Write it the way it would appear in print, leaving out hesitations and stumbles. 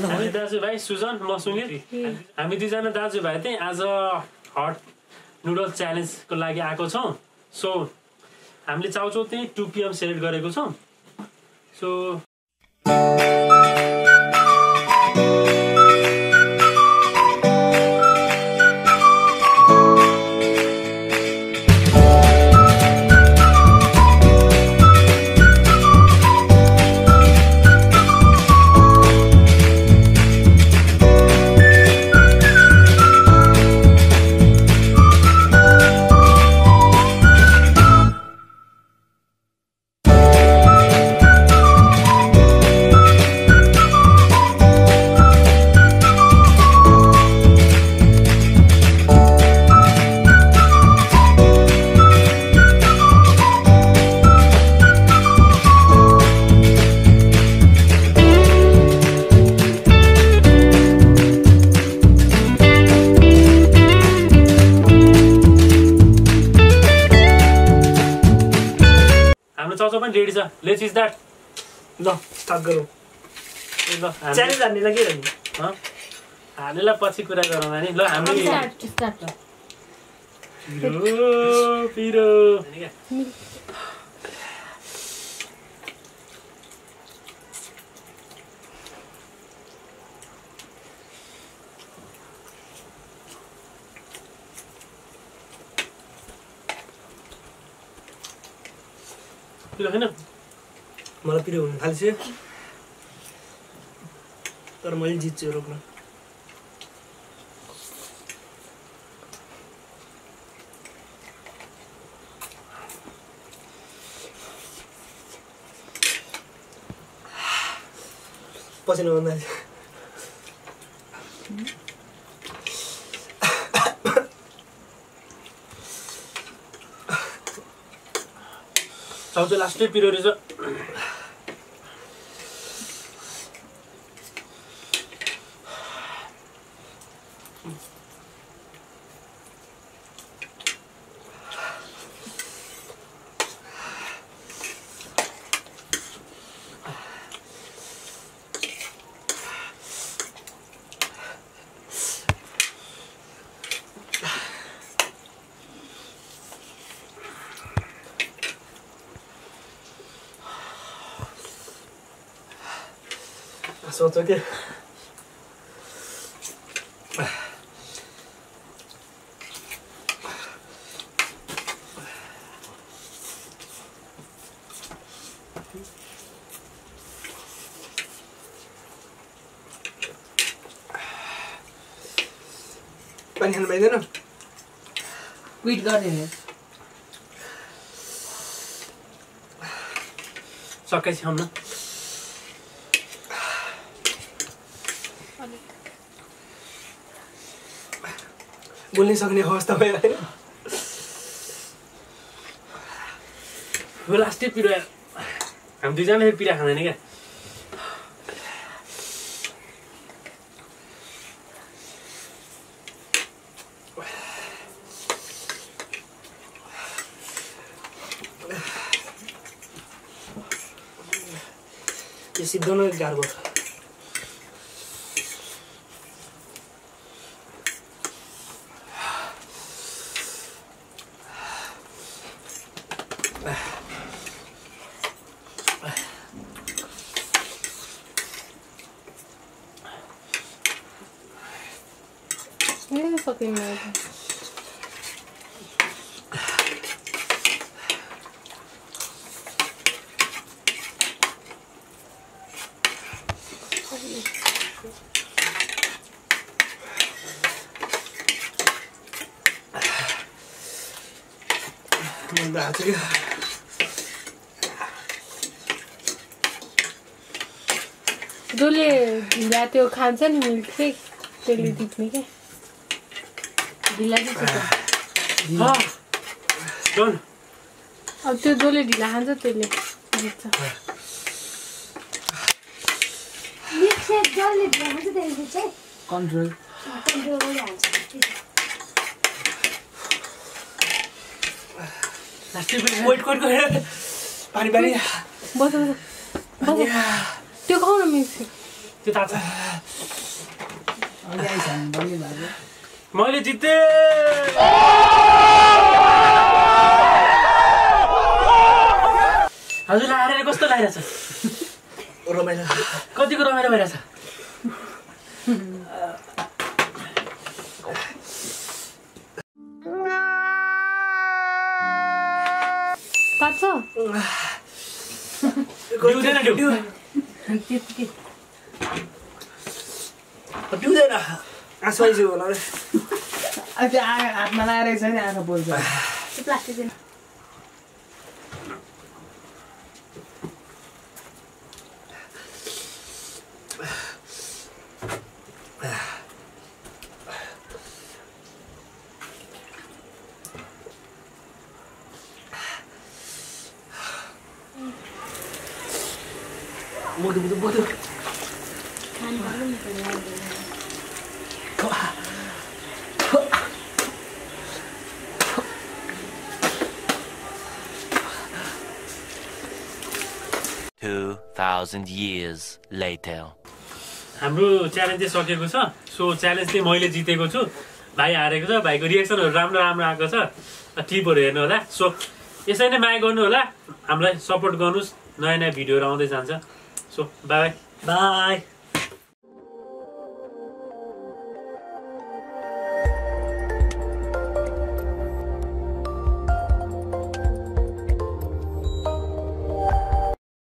दाजुभाइ सुजन म सुनिल हामी दुईजना दाजुभाइ चाहिँ आज हट नुडल च्यालेन्जको लागि आएको छौँ सो हामीले चाउचाउ चाहिँ 2 PM सेलेक्ट गरेको छौँ सो चाउचाउ पनि रेडी छ लेट्स इज दैट ल स्टार्ट गरौँ ल च्यालेन्ज हान्नेलाई के गर्ने हानेलाई पछि कुरा गरौँ नि ल हामी पिरो हैन मलाई पिरो हुन थाल्छ तर मैले जित्छु रोक्न पसिना भन्दा चाउचाउ लास्टै पिरो रहेछ सोचो के पानी खानु पाइँदैन क्विट गर्ने सकेपछि खाउँ न बोल्नै सक्ने अवस्था भयो हैन यो लास्टै पिरो हामी दुईजना पिरा खाँदैन क्या यो सिद्धाउन गाह्रो छ fucking mad. जसले ढिला त्यो खान्छ नि मिल्क सेक त्यसले जित्ने क्या ढिला चाहिँ अब त्यो जसले ढिला खान्छ त्यसले जित्छ कन्ट्रोल पानी पानी बस बस त्यो खाऊ न मिल्क सेक त्यो थाहा छ मैले जिते हजुरलाई हारेर कस्तो लागिरहेछ रमाइलो कतिको रमाइलो भइरहेछ तात्छ पिउँदैन पिउँदैन आँसु आइसक्यो होला रे हातमा लगाएर छैन आँखा पोल्छ प्लास्टिक दिन मोटो खानु पर्यो नि त 2,000 years later. हाम्रो च्यालेन्ज चाहिँ सकेको छ सो च्यालेन्ज चाहिँ मैले जितेको छु भाइ हारेको छ भाइको रिएक्सनहरू राम्रो राम्रो आएको छ क्लिपहरू हेर्नु होला सो यसरी नै माया गर्नु होला हामीलाई सपोर्ट गर्नुहोस् नयाँ नयाँ भिडियोहरू आउँदै जान्छ सो बाई बाई